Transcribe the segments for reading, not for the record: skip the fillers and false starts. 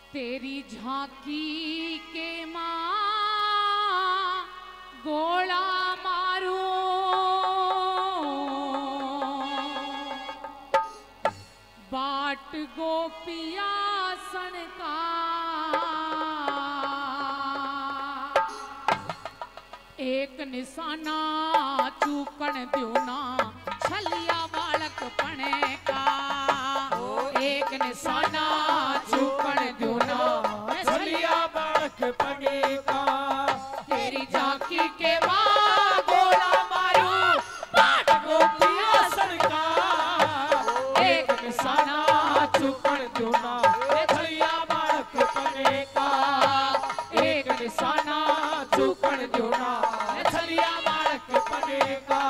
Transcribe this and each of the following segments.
तेरी झांकी के माँ गोला मारू बाट गोपिया सनका एक निशाना चूकन द्यो ना छलिया बालक पने का एक निशाना चूकन द्यो ना छलिया बालक पने का तेरी झांकी के माँ गोला मारू बाट गोपिया सनका एक निशाना चूकन द्यो ना छलिया बालक पने का एक निशाना चूकन द्यो ना छलिया बालक पने का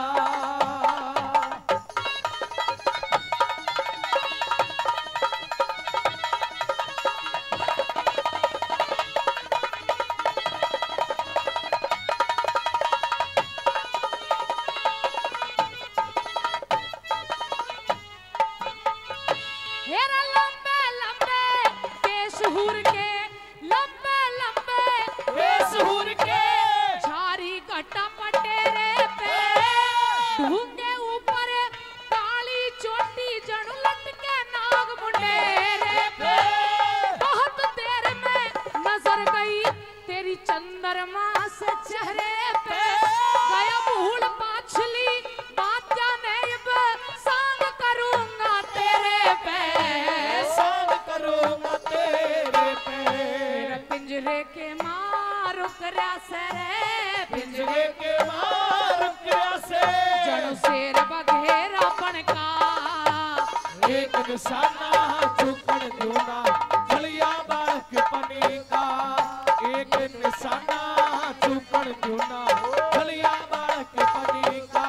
निशाना चूकन द्यो ना छलिया बालक पने का एक निशाना चूकन द्यो ना छलिया बालक पने का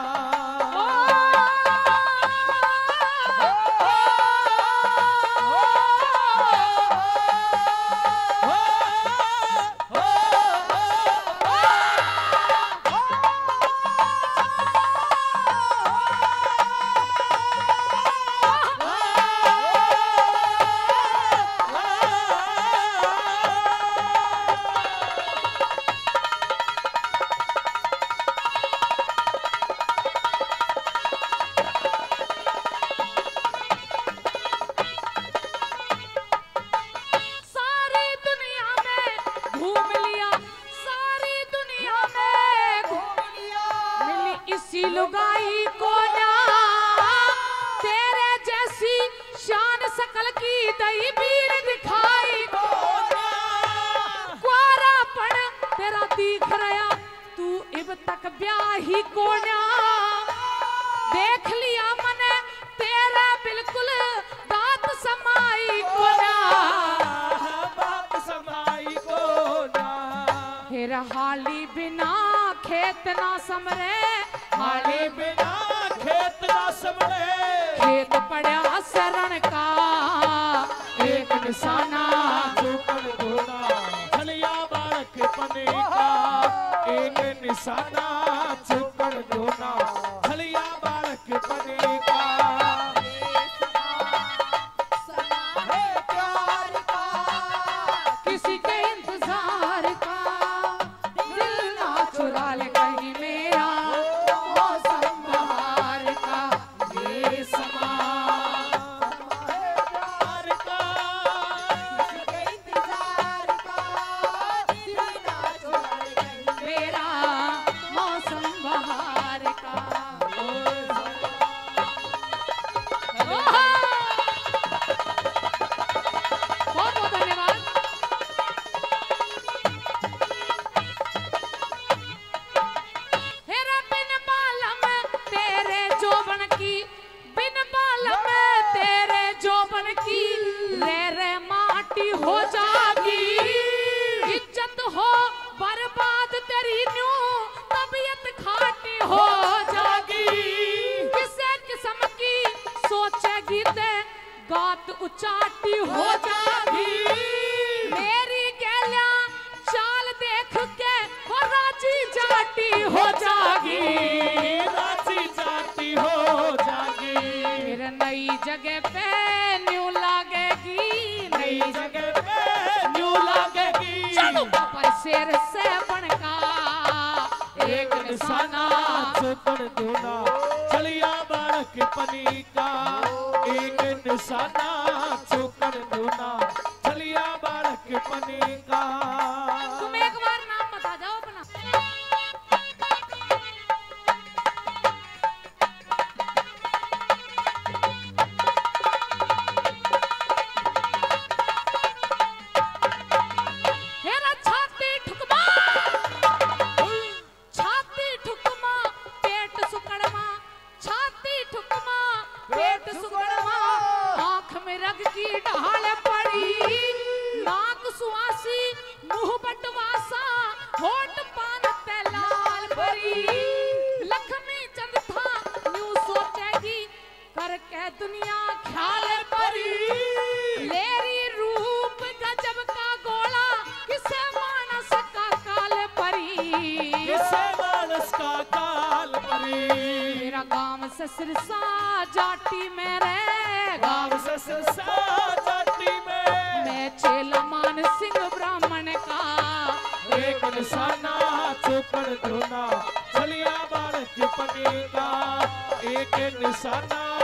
लुगाई को ना तेरे जैसी शान सकल की दई बीर दिखाई को क्वारापन तेरा दिख रहा तू इब तक ब्याही को ना देख लिया मने तेरा बिल्कुल बात समाई को ना बात समाई को ना फिर हाली बिना खेत ना समरे हाली बिना खेत ना समरे खेत पड़ा शरण का एक निशाना चूकन द्यो ना छलिया बालक पने का एक निशाना चूकन द्यो ना छलिया बालक पने का किसी के इंतजार का दिल ना चुरा ले कहीं मेरा हो जागी इज्जत हो बर्बाद तेरी न्यू तबीयत खाटी हो जागी किसे किस्म की सोचेगी ते गात उचाटी हो जागी मेरी गैलिया चाल देख के हो राजी जाटी हो जागी राजी जाती हो जागी फिर नई जगह पे न्यू लागेगी नई जगह पे निशाना चौकड़ दूना छलिया बालक पनी का एक निशाना चौकड़ दूना छलिया बालक पनी का। तुम एक बार नाम बता जाओ अपना। हेरा छाती ठुकमा, छाती ठुकमा, पेट सुकड़मा, छाती ठुकमा, पेट सुकड़मा, आंख में रग की ढाल पड़ी, नाक सुआसी, मुंह बटवासा, होठ पान ते लाल परी। लक्ष्मी चंद था यूं सोचेगी करके दुनिया ख्याल परी। लेरी रूप गजब का गोला किसे मानस का काल परी, किसे मानस का काल परी। मेरा गांव से सिरसा जाटी में रे, गांव से सिरसा जाटी में मैं चेला मान सिंह ब्राह्मण का। एक निशाना चौकड़ दूना छलिया बालक पनी का एक निशाना